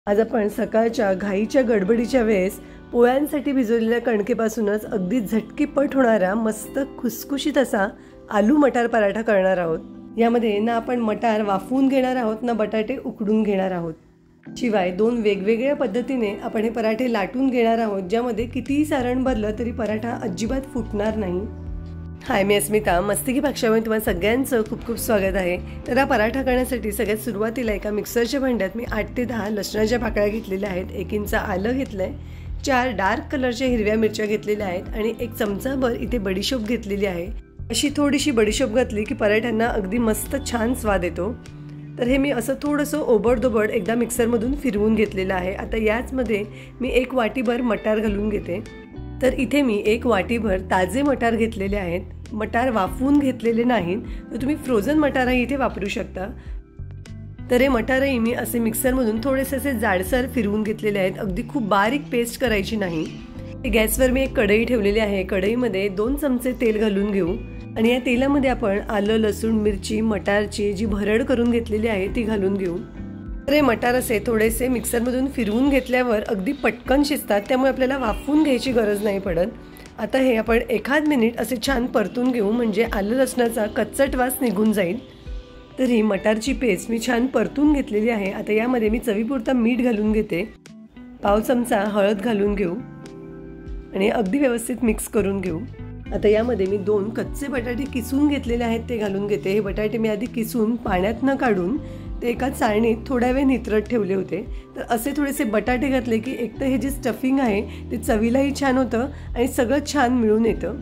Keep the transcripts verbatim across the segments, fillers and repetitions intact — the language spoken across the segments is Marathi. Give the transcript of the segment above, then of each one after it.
आज आपण सकाळच्या घाईच्या गडबडीच्या वेळेस पोळ्यांसाठी भिजवलेल्या कणकेपासूनच अगदी झटकीपट होणारा मस्त खुसखुशीत असा आलू मटार पराठा करणार आहोत। यामध्ये ना आपण मटार वाफवून घेणार आहोत ना बटाटे उकडून घेणार आहोत। शिवाय दोन वेगवेगळ्या पद्धतीने आपण हे पराठे लाटून घेणार आहोत, ज्यामध्ये कितीही सारण भरलं तरी पराठा अजिबात फुटणार नाही। हाय, मी अस्मिता, मस्तिकी भाषामध्ये तुम्हाला सगळ्यांचं खूप खूप स्वागत आहे। तर हा पराठा करण्यासाठी सगळ्यात सुरुवातीला एका मिक्सरच्या भांड्यात मी आठ ते दहा लसणाच्या पाकळ्या घेतलेल्या आहेत, एक इंच आलं घेतलंय, चार डार्क कलरच्या हिरव्या मिरच्या घेतलेल्या आहेत आणि एक चमचाभर इथे बडीशोप घेतलेली आहे। अशी थोडीशी बडीशोप घातली की पराठ्यांना अगदी मस्त छान स्वाद येतो। तर हे मी असं थोडंसं ओबडदोबड एकदा मिक्सरमधून फिरवून घेतलेलं आहे। आता याचमध्ये मी एक वाटीभर मटार घालून घेते। तर इथे मी एक वाटीभर ताजे मटार घेतलेले आहेत। मटार वाफवून घेतलेले नाहीत, तर तुम्ही फ्रोझन मटारही इथे वापरू शकता। तर हे मटारही मी असे मिक्सरमधून थोडेसे असे जाडसर फिरवून घेतलेले आहेत, अगदी खूप बारीक पेस्ट करायची नाही। गॅसवर मी एक कढई ठेवलेली आहे। कढईमध्ये दोन चमचे तेल घालून घेऊ आणि या तेलामध्ये आपण आलं, लसूण, मिरची, मटारची जी भरड करून घेतलेली आहे ती घालून घेऊ। तर हे मटार असे थोडेसे मिक्सरमधून फिरवून घेतल्यावर अगदी पटकन शिजतात, त्यामुळे आपल्याला वाफवून घ्यायची गरज नाही पडत। आता हे आपण एखाद मिनिट असे छान परतून घेऊ, म्हणजे आलं लसणाचा कच्चट वास निघून जाईल। तर ही मटारची पेस्ट मी छान परतून घेतलेली आहे। आता यामध्ये मी चवीपुरता मीठ घालून घेते, पाव चमचा हळद घालून घेऊ आणि अगदी व्यवस्थित मिक्स करून घेऊ। आता यामध्ये मी दोन कच्चे बटाटे किसून घेतलेले आहेत ते घालून घेते। हे बटाटे मी आधी किसून पाण्यात न काढून ते एका चाळणीत थोड्या वेळ नितरत ठेवले होते। तर असे थोडेसे बटाटे घातले की एक तर हे जे स्टफिंग आहे ते चवीलाही छान होतं आणि सगळं छान मिळून येतं।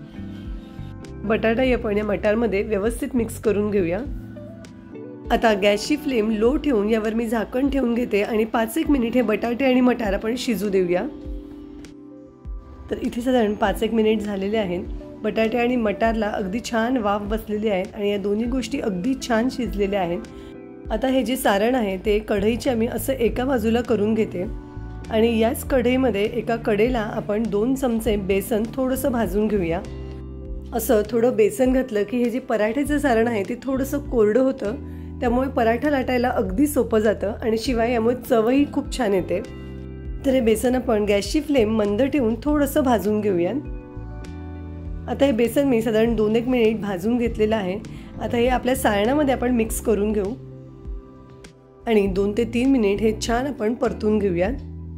बटाटाही आपण या मटारमध्ये व्यवस्थित मिक्स करून घेऊया। आता गॅसची फ्लेम लो ठेवून यावर मी झाकण ठेवून घेते आणि पाच एक मिनिट हे बटाटे आणि मटार आपण शिजू देऊया। तर इथे साधारण पाच एक मिनिट झालेले आहेत। बटाटे आणि मटारला अगदी छान वाफ बसलेली आहे आणि या दोन्ही गोष्टी अगदी छान शिजलेल्या आहेत। आता हे जे सारण आहे ते कढईच्या मी असं एका बाजूला करून घेते आणि याच कढईमध्ये एका कडेला आपण दोन चमचे बेसन थोडंसं भाजून घेऊया। असं थोडं बेसन घातलं की हे जे पराठ्याचं सारण आहे ते थोडंसं कोरडं होतं, त्यामुळे पराठा लाटायला अगदी सोपं जातं आणि शिवाय यामुळे चवही खूप छान येते। तर हे बेसन आपण गॅसची फ्लेम मंद ठेवून थोडंसं भाजून घेऊया। आता हे बेसन मी साधारण दोन एक मिनिट भाजून घेतलेलं आहे। आता हे आपल्या सारणामध्ये आपण मिक्स करून घेऊ आणि दोन ते तीन मिनिट हे छान आपण परतून घेऊया।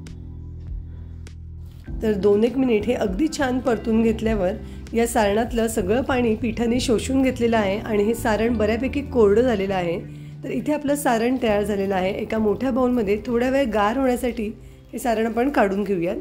तर दोन एक मिनिट हे अगदी छान परतून घेतल्यावर या सारणातलं सगळं पाणी पिठाने शोषून घेतलेलं आहे आणि हे सारण बऱ्यापैकी कोरडं झालेलं आहे। तर इथे आपलं सारण तयार झालेलं आहे। एका मोठ्या बाउलमध्ये थोड्या वेळ गार होण्यासाठी हे सारण आपण काढून घेऊया।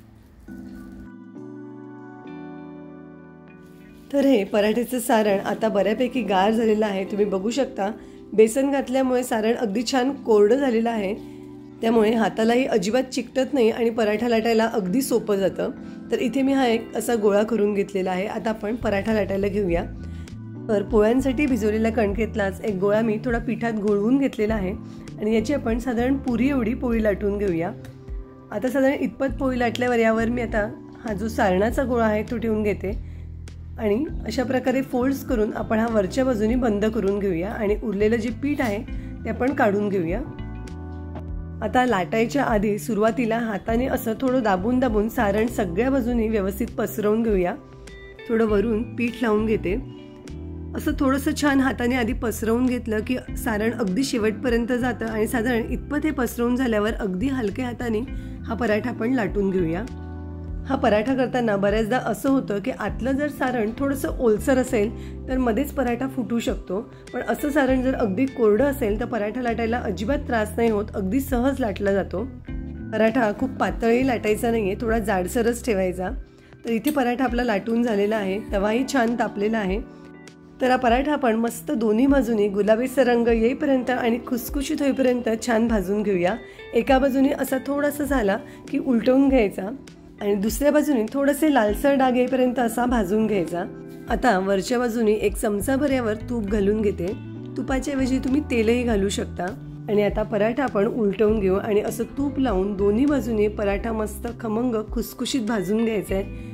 तर हे पराठ्याचं सारण आता बऱ्यापैकी गार झालेलं आहे। तुम्ही बघू शकता बेसन घातल्यामुळे सारण अगदी छान कोरडं झालेलं आहे, त्यामुळे हातालाही अजिबात चिकटत नाही आणि पराठा लाटायला अगदी सोपं जातं। तर इथे मी हा एक असा गोळा करून घेतलेला आहे। आता आपण पराठा लाटायला घेऊया। तर पोळ्यांसाठी भिजवलेल्या कणकेतलाच एक गोळा मी थोडा पिठात घोळवून घेतलेला आहे आणि याची आपण साधारण पुरी एवढी पोळी लाटून घेऊया। आता साधारण इतपत पोळी लाटल्यावर यावर मी आता हा जो सारणाचा गोळा आहे तो ठेवून घेते आणि अशा प्रकारे फोल्ड्स करून आपण हा वरच्या बाजूने बंद करून घेऊया आणि उरलेलं जे पीठ आहे ते आपण काढून घेऊया। आता लाटायच्या आधी सुरुवातीला हाताने असं थोडं दाबून दाबून सारण सगळ्या बाजूनी व्यवस्थित पसरवून घेऊया। थोडं वरून पीठ लावून घेते। असं थोडंसं छान हाताने आधी पसरवून घेतलं की सारण अगदी शेवटपर्यंत जातं आणि साधारण इतपत हे पसरवून झाल्यावर अगदी हलक्या हाताने हा पराठा आपण लाटून घेऊया। हा पराठा करताना बऱ्याचदा असं होतं की आतलं जर सारण थोडंसं ओलसर असेल तर मध्येच पराठा फुटू शकतो, पण असं सारण जर अगदी कोरडं असेल तर पराठा लाटायला अजिबात त्रास नाही होत, अगदी सहज लाटला जातो। पराठा खूप पातळही लाटायचा नाहीये, थोडा जाडसरच ठेवायचा। तर इथे पराठा आपला लाटून झालेला आहे, तवाही छान तापलेला आहे। तर हा पराठा आपण मस्त दोन्ही बाजूनी गुलाबीचा रंग येईपर्यंत आणि खुसखुशीत होईपर्यंत छान भाजून घेऊया। एका बाजूने असा थोडासा झाला की उलटवून घ्यायचा आणि दुसऱ्या बाजूने थोडेसे लालसर डाग येईपर्यंत असा भाजून घ्यायचा। आता वरच्या बाजूने एक चमचाभर यावर तूप घालून घेते। तुपाच्या ऐवजी तुम्ही तेलही घालू शकता आणि आता पराठा आपण उलटवून घेऊ आणि असं तूप लावून दोन्ही बाजूने पराठा मस्त खमंग खुसखुशीत भाजून घ्यायचा आहे।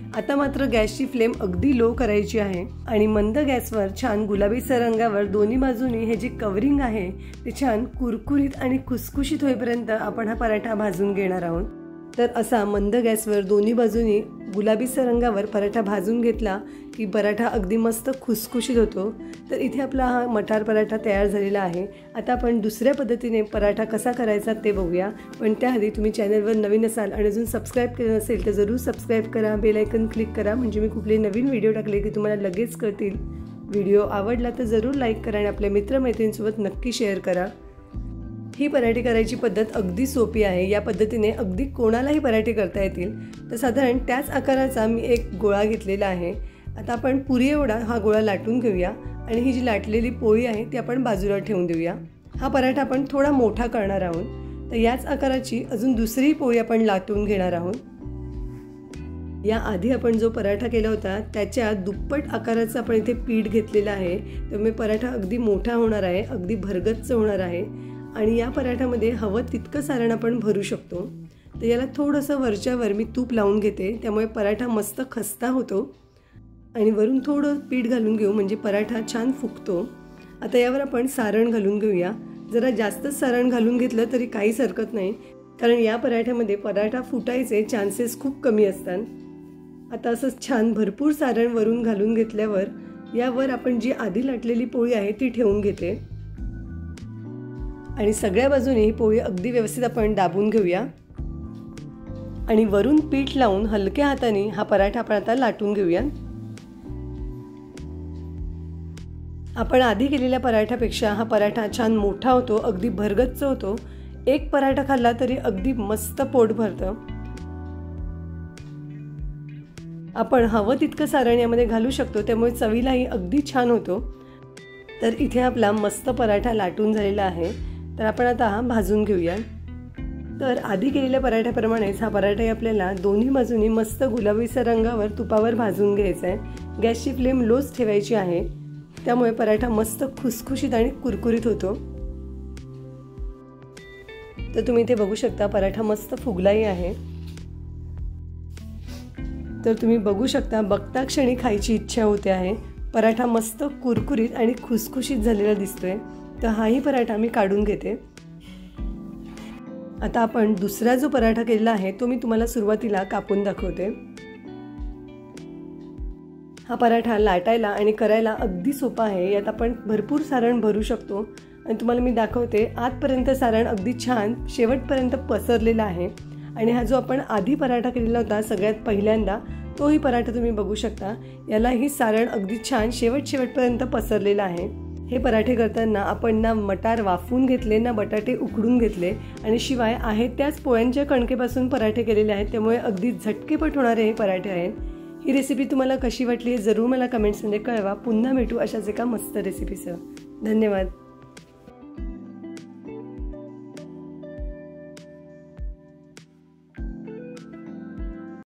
आता मात्र गॅसची फ्लेम अगदी लो करायची आहे आणि मंद गॅसवर छान गुलाबीसर रंगावर दोन्ही बाजूनी हे जे कवरिंग आहे ते छान कुरकुरीत आणि खुसखुशीत होईपर्यंत आपण हा पराठा भाजून घेणार आहोत। तर असा मंद गॅसवर दोन्ही बाजूनी गुलाबीसर रंगावर पराठा भाजून घेतला की पराठा अगदी मस्त खुसखुशीत होतो। तर इथे आपला हा मटार पराठा तयार झालेला आहे। आता आपण दुसऱ्या पद्धतीने पराठा कसा करायचा ते बघूया, पण त्याआधी तुम्ही चॅनलवर नवीन असाल आणि अजून सबस्क्राईब केलं नसेल तर जरूर सबस्क्राईब करा, बेल आयकन क्लिक करा, म्हणजे मी कुठले नवीन व्हिडिओ टाकले की तुम्हाला लगेच कळतील। व्हिडिओ आवडला तर जरूर लाईक करा आणि आपल्या मित्रमैत्रिणींसोबत नक्की शेअर करा। ही पराठे करायची पद्धत अगदी सोपी आहे। या पद्धतीने अगदी कोणालाही पराठे करता येतील। तर साधारण त्याच आकाराचा मी एक गोळा घेतलेला आहे। आता आपण पुरी एवढा हा गोळा लाटून घेऊया आणि ही जी लाटलेली पोळी आहे ती आपण बाजूला ठेवून देऊया। हा पराठा आपण थोडा मोठा करणार आहोत, तर याच आकाराची अजून दुसरी पोळी आपण लाटून घेणार आहोत। या आधी आपण जो पराठा केला होता त्याच्या दुप्पट आकाराचं आपण इथे पीठ घेतलेलं आहे, त्यामुळे पराठा अगदी मोठा होणार आहे, अगदी भरगच्च होणार आहे आणि या पराठ्यामध्ये हवं तितकं सारण आपण भरू शकतो। तर याला थोडंसं वरच्यावर मी तूप लावून घेते, त्यामुळे पराठा मस्त खस्ता होतो आणि वरून थोडं पीठ घालून घेऊ म्हणजे पराठा छान फुगतो। आता यावर आपण सारण घालून घेऊया। जरा जास्त सारण घालून घेतलं तरी काहीच हरकत नाही, कारण या पराठ्यामध्ये पराठा फुटायचे चान्सेस खूप कमी असतात। आता असं छान भरपूर सारण वरून घालून घेतल्यावर यावर आपण जी आधी लाटलेली पोळी आहे ती ठेवून घेते आणि सगळ्या बाजूने ही पोळी अगदी व्यवस्थित आपण दाबून घेऊया आणि वरून पीठ लावून हलक्या हाताने हा पराठा आपण आता लाटून घेऊया। आपण आधी केलेल्या पराठ्यापेक्षा हा पराठा छान मोठा होतो, अगदी भरगच्च होतो। एक पराठा खाल्ला तरी अगदी मस्त पोट भरतं। आपण हवं तितकं सारण यामध्ये घालू शकतो, त्यामुळे चवीलाही अगदी छान होतो। तर इथे आपला मस्त पराठा लाटून झालेला आहे, तर आपण आता हा भाजून घेऊया। तर आधी केलेल्या पराठ्याप्रमाणेच हा पराठा आपल्याला दोन्ही बाजूनी मस्त गुलाबीसर रंगावर तुपावर भाजून घ्यायचा आहे। गॅसची फ्लेम लोच ठेवायची आहे, त्यामुळे पराठा मस्त खुसखुशीत आणि कुरकुरीत होतो। तर तुम्ही इथे बघू शकता पराठा मस्त फुगलाही आहे। तर तुम्ही बघू शकता बघता क्षणी खायची इच्छा होते आहे। पराठा मस्त कुरकुरीत आणि खुसखुशीत झालेला दिसतोय। तर हाही पराठा मी काढून घेते। आता आपण दुसरा जो पराठा केलेला आहे तो मी तुम्हाला सुरुवातीला कापून दाखवते। हा पराठा लाटायला आणि करायला अगदी सोपा आहे। यात आपण भरपूर सारण भरू शकतो आणि तुम्हाला मी दाखवते आतपर्यंत सारण अगदी छान शेवटपर्यंत पसरलेला आहे। आणि हा जो आपण आधी पराठा केलेला होता सगळ्यात पहिल्यांदा तोही पराठा तुम्ही बघू शकता, यालाही सारण अगदी छान शेवट शेवटपर्यंत पसरलेलं आहे। हे पराठे करताना आपण ना मटार वाफवून घेतले ना बटाटे उकडून घेतले आणि शिवाय आहे त्याच पोळ्यांच्या कणकेपासून पराठे केलेले आहेत, त्यामुळे अगदी झटकेपट होणारे हे पराठे आहेत। ही रेसिपी तुम्हाला कशी वाटली जरूर मला कमेंट्समध्ये कळवा। पुन्हा भेटू अशाच एका मस्त रेसिपीसह। धन्यवाद।